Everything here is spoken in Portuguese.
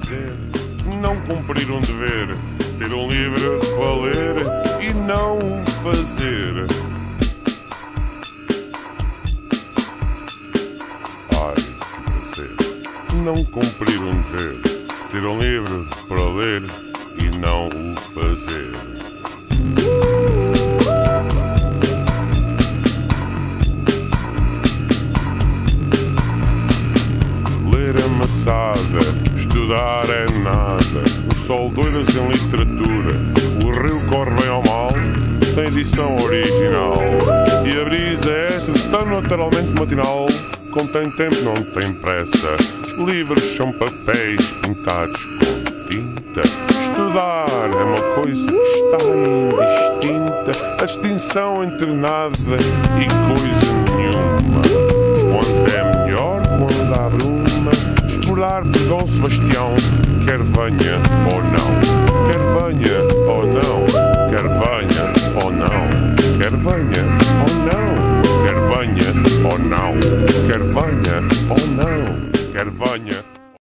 fazer, não cumprir um dever, ter um livro para ler e não o fazer. Ai, que prazer, não cumprir um dever, ter um livro para ler e não o fazer. Amassada, estudar é nada, o sol doiras em literatura, o rio corre bem ao mal, sem edição original, e a brisa é essa de tão naturalmente matinal, contém tempo, não tem pressa, livros são papéis pintados com tinta, estudar é uma coisa que está indistinta, a distinção entre nada e coisa nenhuma, quando é melhor, quando há bruma, explorar por Dom Sebastião, quer venha ou não, quer venha ou não, quer venha ou não, quer venha ou não, quer venha ou não, quer venha ou não, quer venha.